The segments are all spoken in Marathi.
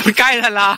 काय झाला?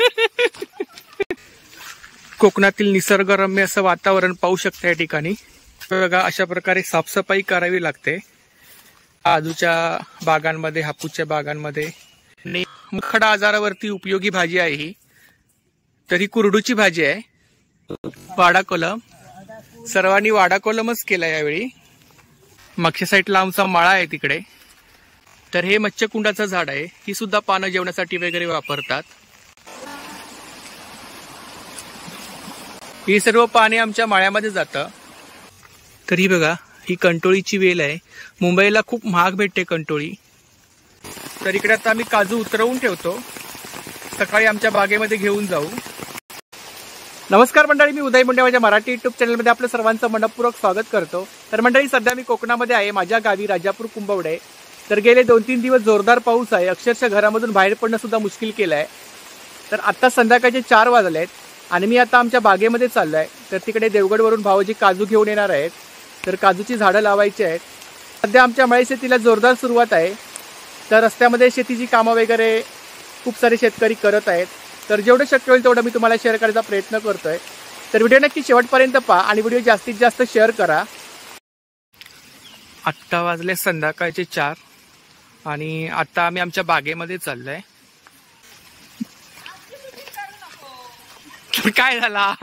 कोकणातील निसर्गरम्य असं वातावरण पाहू शकता या ठिकाणी. बघा अशा प्रकारे साफसफाई करावी लागते आजूच्या बागांमध्ये, हापूसच्या बागांमध्ये. आणि मुतखडा आजारावरती उपयोगी भाजी आहे ही. तर ही कुरडूची भाजी आहे. वाडाकोलम, सर्वांनी वाडाकोलमच केला यावेळी. मागच्या साईडला आमचा मळा आहे तिकडे. तर हे मच्छकुंडाचं झाड आहे. ही सुद्धा पानं जेवणासाठी वगैरे वापरतात. ही सर्व पाने आमच्या मळ्यामध्ये जातं. तर ही बघा, ही कंटोळीची वेल आहे. मुंबईला खूप महाग भेटते कंटोळी. तर इकडे आता आम्ही काजू उतरवून ठेवतो, सकाळी आमच्या बागेमध्ये घेऊन जाऊ. नमस्कार मंडळी, मी उदय मुंडे माझ्या मराठी युट्यूब चॅनलमध्ये आपलं सर्वांचं मनपूर्वक स्वागत करतो. तर मंडळी, सध्या मी कोकणामध्ये आहे, माझ्या गावी राजापूर कुंभवडे. तर गेले 2-3 दिवस जोरदार पाऊस आहे. अक्षरशः घरामधून बाहेर पडणं सुद्धा मुश्किल केलं आहे. तर आता संध्याकाळचे 4 वाजले आहेत आणि मी आता आमच्या बागेमध्ये चाललो आहे. तर तिकडे देवगडवरून भाऊजी काजू घेऊन येणार आहेत. तर काजूची झाडं लावायची आहेत. सध्या आमच्या मळी शेतीला जोरदार सुरुवात आहे. तर रस्त्यामध्ये शेतीची कामं वगैरे खूप सारे शेतकरी करत आहेत. तर जेवढं शक्य होईल तेवढं मी तुम्हाला शेअर करायचा प्रयत्न करतोय. तर व्हिडिओ नक्की शेवटपर्यंत पहा आणि व्हिडिओ जास्तीत जास्त शेअर करा. आत्ता वाजले संध्याकाळचे 4 आणि आता आम्ही आमच्या बागेमध्ये चाललोय. काय झाला?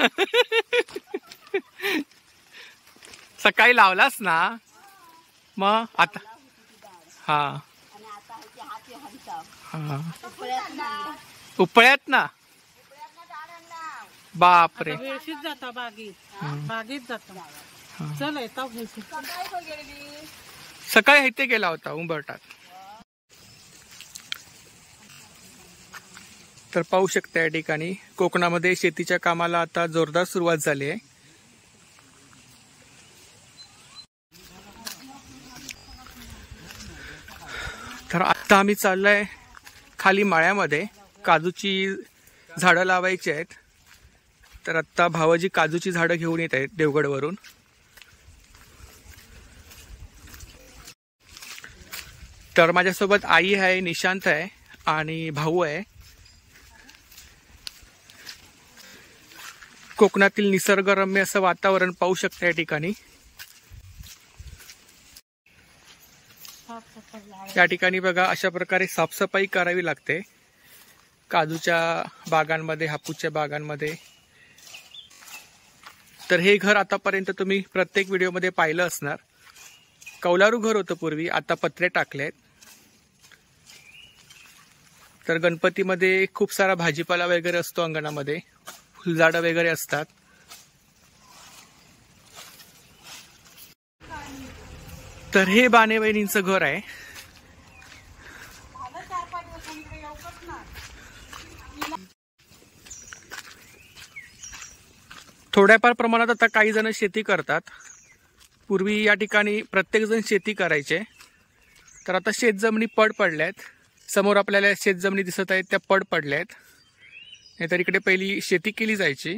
सकाळी लावलास ना मग आता? हा हा, उपळ्यात ना? बापरे, सकाळी इथे गेला होता उंबरठात. तर पाहू शकता या ठिकाणी कोकणामध्ये शेतीच्या कामाला आता जोरदार सुरुवात झाली आहे. तर आता आम्ही चाललोय खाली माळ्यामध्ये. काजूची झाडं लावायची आहेत. तर आता भावाजी काजूची झाडं घेऊन येत आहेत देवगडवरून. तर माझ्यासोबत आई आहे, निशांत आहे आणि भाऊ आहे. कोकणातील निसर्गरम्य असं वातावरण पाहू शकता या ठिकाणी. या ठिकाणी बघा अशा प्रकारे साफसफाई करावी लागते काजूच्या बागांमध्ये, हापूसच्या बागांमध्ये. तर हे घर आतापर्यंत तुम्ही प्रत्येक व्हिडिओमध्ये पाहिलं असणार. कौलारू घर होतं पूर्वी, आता पत्रे टाकलेत. तर गणपतीमध्ये खूप सारा भाजीपाला वगैरे असतो अंगणामध्ये, फुलझाडं वगैरे असतात. तर हे बाने वहिनींचं घर आहे. थोड्याफार प्रमाणात आता काही जण शेती करतात. पूर्वी या ठिकाणी प्रत्येक जण शेती करायचे. तर आता शेतजमिनी पड पडल्यात. समोर आपल्याला शेतजमिनी दिसत आहेत, त्या पड पडल्यात. नाहीतर इकडे पहिली शेती केली जायची.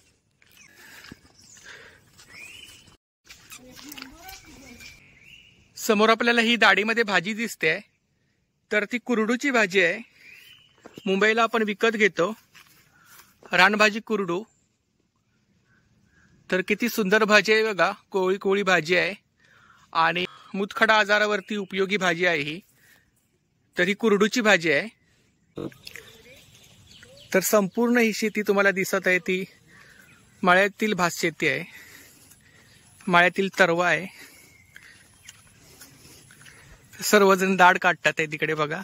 समोर आपल्याला ही दाढीमध्ये भाजी दिसते, तर ती कुरडूची भाजी आहे. मुंबईला आपण विकत घेतो रानभाजी कुरडू. तर किती सुंदर भाजी आहे बघा, कोळी कोळी भाजी आहे आणि मुतखडा आजारावरती उपयोगी भाजी आहे ही. तर ही कुरडूची भाजी आहे. तर संपूर्ण ही शेती तुम्हाला दिसत आहे ती मळ्यातील भात शेती आहे. मळ्यातील तरवा आहे. सर्वजण दाढ काढतात आहे तिकडे बघा.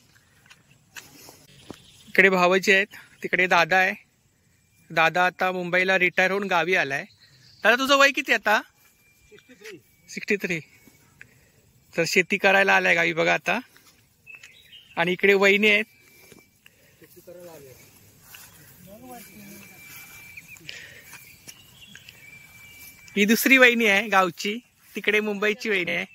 इकडे भावाजी आहेत, तिकडे दादा आहे. दादा आता मुंबईला रिटायर होऊन गावी आलाय. दादा तुझं वय किती आता? 63. तर शेती करायला आलाय गावी बघा आता. आणि इकडे वहिनी आहेत. ही दुसरी वहिनी आहे गावची, तिकडे मुंबईची वहिनी आहे.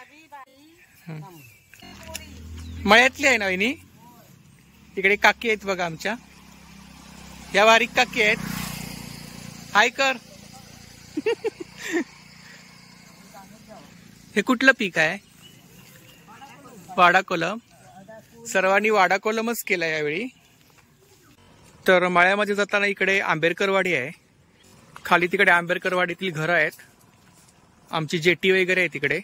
मळ्यातली आहे ना वहिनी. इकडे काकी आहेत बघा आमच्या, या बारीक काकी आहेत. हाय कर. हे कुठलं पीक आहे? वाडाकोलम. सर्वांनी वाडाकोलमच केला यावेळी. तर माळ्यामध्ये जाताना इकडे आंबेडकरवाडी आहे, खाली तिकडे आंबेडकरवाडीतील घरं आहेत, आमची जेटी वगैरे आहे तिकडे.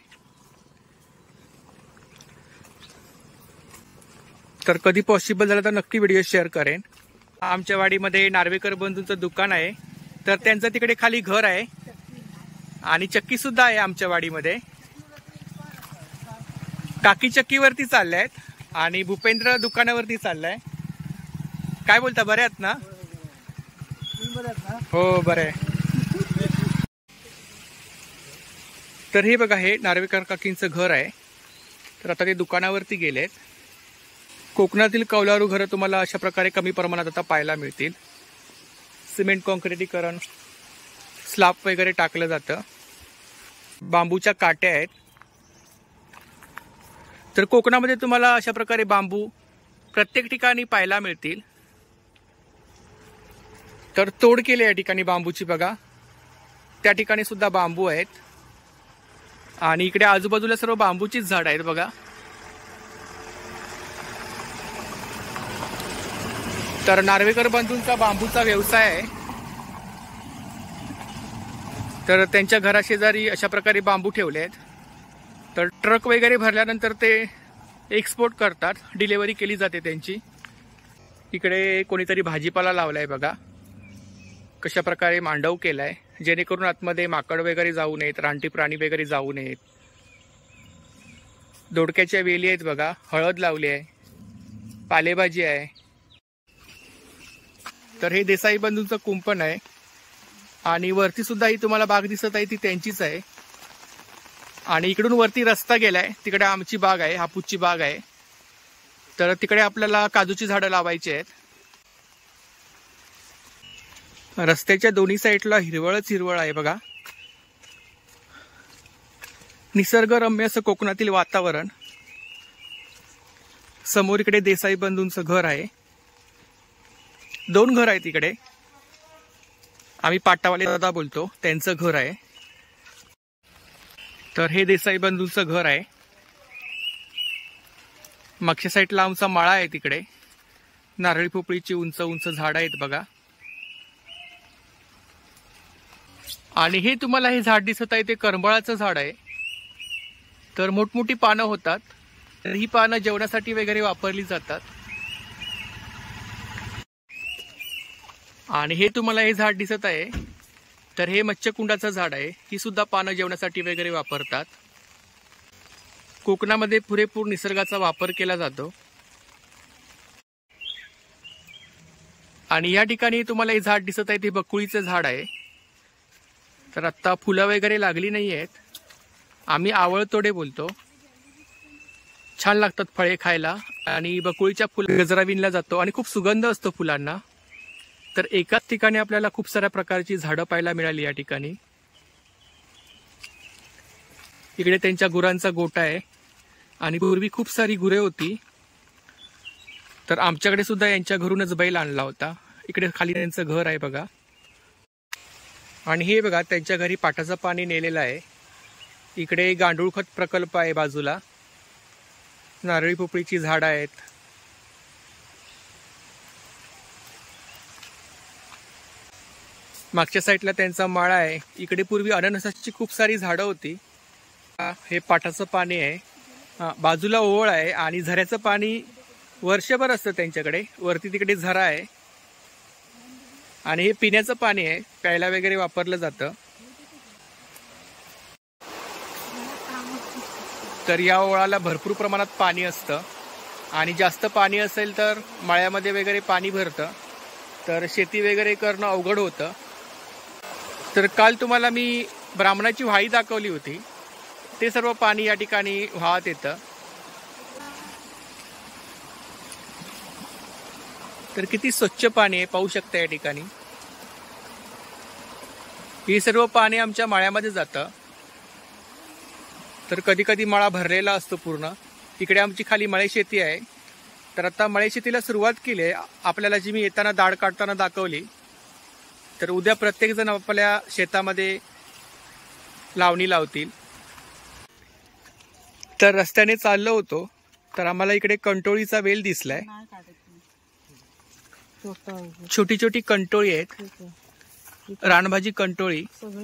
तर कधी पॉसिबल झालं तर नक्की व्हिडिओ शेअर करेन. आमच्या वाडीमध्ये नार्वेकर बंधूंचं दुकान आहे, तर त्यांचं तिकडे खाली घर आहे आणि चक्की सुद्धा आहे आमच्या वाडीमध्ये. काकी चक्कीवरती चालल्यात आणि भूपेंद्र दुकानावरती चाललाय. काय बोलता, बरे आहात ना? हो बरे. तर हे बघा, हे नार्वेकर काकींचं घर आहे. तर आता ते दुकानावरती गेलेत. कोकणातील कौलारू घरं तुम्हाला अशा प्रकारे कमी प्रमाणात आता पाहायला मिळतील. सिमेंट कॉन्क्रिटीकरण, स्लॅब वगैरे टाकलं जातं, बांबूच्या काट्या आहेत. तर कोकणामध्ये तुम्हाला अशा प्रकारे बांबू प्रत्येक ठिकाणी पाहायला मिळतील. तर तोड केली या ठिकाणी बांबूची बघा, त्या ठिकाणी सुद्धा बांबू आहेत आणि इकडे आजूबाजूला सर्व बांबूचीच झाड आहेत बघा. तर नार्वेकर बंधूंचा बांबूचा व्यवसाय आहे. तर त्यांच्या घराशेजारी अशा प्रकारे बांबू ठेवले आहेत. तर ट्रक वगैरे भरल्यानंतर ते एक्सपोर्ट करतात, डिलिव्हरी केली जाते त्यांची. इकडे कोणीतरी भाजीपाला लावलाय बघा, कशा प्रकारे मांडव केलाय जेणेकरून आतमध्ये माकड वगैरे जाऊ नयेत, रानटी प्राणी वगैरे जाऊ नयेत. दोडक्याच्या वेली आहेत बघा, हळद लावली आहे, पालेभाजी आहे. तर हे देसाई बंधूंचं कुंपण आहे आणि वरती सुद्धा ही तुम्हाला बाग दिसत आहे ती त्यांचीच आहे. आणि इकडून वरती रस्ता गेलाय, तिकडे आमची बाग आहे, हापूसची बाग आहे. तर तिकडे आपल्याला काजूची झाडं लावायची आहेत. रस्त्याच्या दोन्ही साईडला हिरवळच हिरवळ आहे बघा. निसर्गरम्य असं कोकणातील वातावरण. समोर इकडे देसाई बंधूंचं घर आहे, 2 घर आहेत इकडे. आम्ही पाटावाले दादा बोलतो, त्यांचं घर आहे. तर हे देसाई बंधूंचं घर आहे. मागच्या साईडला आमचा माळा आहे, तिकडे नारळी पोपळीची उंच उंच झाड आहेत बघा. आणि हे तुम्हाला हे झाड दिसत आहे ते करंबळाचं झाड आहे. तर मोठमोठी पानं होतात, तर ही पानं जेवणासाठी वगैरे वापरली जातात. आणि हे तुम्हाला हे झाड दिसत आहे, तर हे मच्छकुंडाचं झाड आहे. ही सुद्धा पानं जेवणासाठी वगैरे वापरतात. कोकणामध्ये पुरेपूर निसर्गाचा वापर केला जातो. आणि या ठिकाणी तुम्हाला हे झाड दिसत आहे ते बकुळीचं झाड आहे. तर आत्ता फुलं वगैरे लागली नाही आहेत, आम्ही आवळतोडे बोलतो. छान लागतात फळे खायला आणि बकुळीच्या फुलं गजरा विणला जातो आणि खूप सुगंध असतो फुलांना. तर एकाच ठिकाणी आपल्याला खूप साऱ्या प्रकारची झाडं पाहायला मिळाली या ठिकाणी. इकडे त्यांच्या गुरांचा गोठा आहे आणि पूर्वी खूप सारी गुरे होती. तर आमच्याकडे सुद्धा यांच्या घरूनच बैल आणला होता. इकडे खाली त्यांचं घर आहे बघा. आणि हे बघा, त्यांच्या घरी पाटाचं पाणी नेलेलं आहे. इकडे गांडूळ खत प्रकल्प आहे बाजूला, नारळी पोपळीची झाडं आहेत. मागच्या साईडला त्यांचा माळा आहे. इकडे पूर्वी अननसाची खूप सारी झाडं होती. हे पाटाचं पाणी आहे. बाजूला ओळ आहे आणि झऱ्याचं पाणी वर्षभर असतं त्यांच्याकडे. वरती तिकडे झरा आहे आणि हे पिण्याचं पाणी आहे, प्यायला वगैरे वापरलं जातं. तर या ओळाला भरपूर प्रमाणात पाणी असतं आणि जास्त पाणी असेल तर मळ्यामध्ये वगैरे पाणी भरतं, तर शेती वगैरे करणं अवघड होतं. तर काल तुम्हाला मी ब्राह्मणाची व्हाळी दाखवली होती, ते सर्व पाणी या ठिकाणी वाहत येतं. तर किती स्वच्छ पाणी आहे पाहू शकता या ठिकाणी. हे सर्व पाणी आमच्या मळ्यामध्ये जातं. तर कधी कधी मळा भरलेला असतो पूर्ण. इकडे आमची खाली मळे शेती आहे. तर आता मळे शेतीला सुरुवात केली आहे. आपल्याला जी मी येताना दाढ काढताना दाखवली, तर उद्या प्रत्येक जण आपल्या शेतामध्ये लावणी लावतील. तर रस्त्याने चाललो होतो तर आम्हाला इकडे कंटोळीचा वेल दिसलाय. छोटी छोटी कंटोळी आहेत, रानभाजी कंटोळी.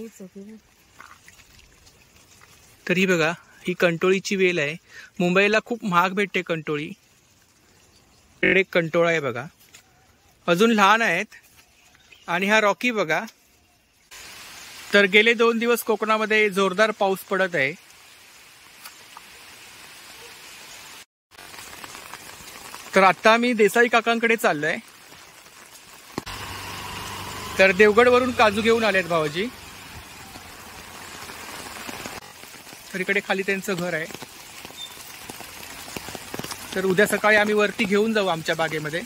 तर ही बघा, ही कंटोळीची वेल आहे. मुंबईला खूप महाग भेटते कंटोळी. एक कंटोळा आहे बघा, अजून लहान आहेत. आणि हा रॉकी बघा. तर गेले 2 दिवस कोकणामध्ये जोरदार पाऊस पडत आहे. तर आता मी देसाई काकांकडे चाललोय. तर देवगड वरून काजू घेऊन आलेत भाऊजी. तर इकडे खाली त्यांचं घर आहे. तर उद्या सकाळी आम्ही वरती घेऊन जाऊ आमच्या बागेमध्ये.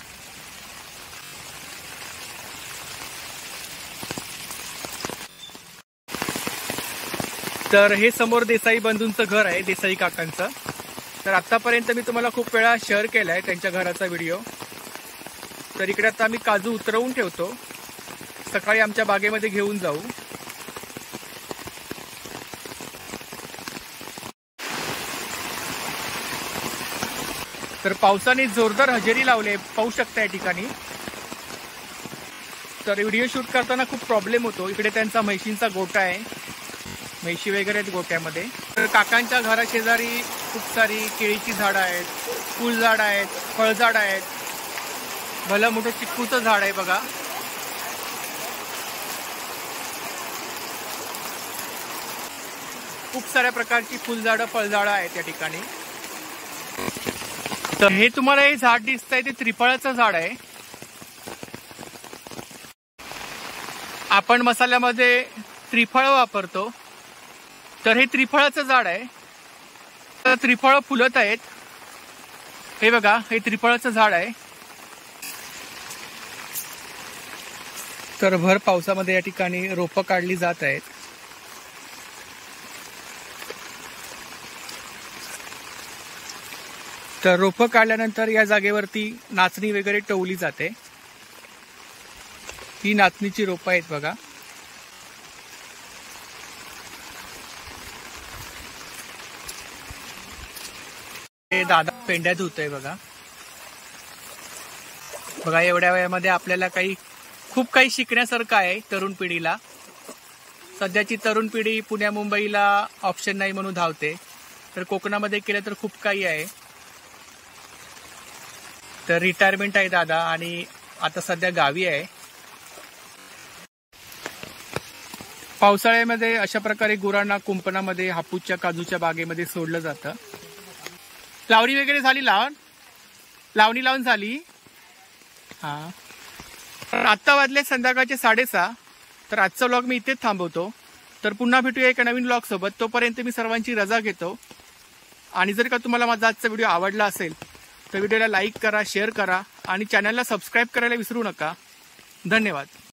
तर हे समोर देसाई बंधूंचं घर आहे, देसाई काकांचं. तर आतापर्यंत मी तुम्हाला खूप वेळा शेअर केलाय त्यांच्या घराचा व्हिडिओ. तर इकडे आता आम्ही काजू उतरवून ठेवतो, सकाळी आमच्या बागेमध्ये घेऊन जाऊ. तर पावसाने जोरदार हजेरी लावले, पाहू शकता या ठिकाणी. तर व्हिडिओ शूट करताना खूप प्रॉब्लेम होतो. इकडे त्यांचा म्हैशींचा गोठा आहे, म्हैशी वगैरे आहेत गोट्यामध्ये. तर काकांच्या घरा शेजारी खूप सारी केळीची झाडं आहेत, फुलझाड आहेत, फळझाड आहेत. भलं मोठं चिक्कूचं झाड आहे बघा. खूप साऱ्या प्रकारची फुलझाडं फळझाडं आहेत या ठिकाणी. तर हे तुम्हाला हे झाड दिसतंय ते त्रिफळाचं झाड आहे. आपण मसाल्यामध्ये त्रिफळ वापरतो. तर हे त्रिफळाचं झाड आहे. तर त्रिफळ फुलत आहेत. हे बघा, हे त्रिफळाचं झाड आहे. तर भर पावसामध्ये या ठिकाणी रोपं काढली जात आहेत. तर रोपं काढल्यानंतर या जागेवरती नाचणी वगैरे टवली जाते. ही नाचणीची रोपं आहेत बघा. हे दादा पेंड्या धुतोय बघा. बघा, एवढ्या वयामध्ये आपल्याला खूप काही शिकण्यासारखं आहे तरुण पिढीला. सध्याची तरुण पिढी पुण्या मुंबईला ऑप्शन नाही म्हणून धावते. तर कोकणामध्ये केलं तर खूप काही आहे. तर रिटायरमेंट आहे दादा आणि आता सध्या गावी आहे. पावसाळ्यामध्ये अशा प्रकारे गुरांना कुंपणामध्ये हापूसच्या काजूच्या बागेमध्ये सोडलं जातं. लावणी वगैरे झाली, लावणी लावून झाली. हा, आत्ता वाजले संध्याकाळचे 6:30. तर आजचा व्लॉग मी इथेच थांबवतो. तर पुन्हा भेटूया एका नवीन व्लॉग सोबत. तोपर्यंत मी सर्वांची रजा घेतो. आणि जर का तुम्हाला माझा आजचा व्हिडिओ आवडला असेल तर व्हिडिओला लाईक करा, शेअर करा आणि चॅनलला सबस्क्राईब करायला विसरू नका. धन्यवाद.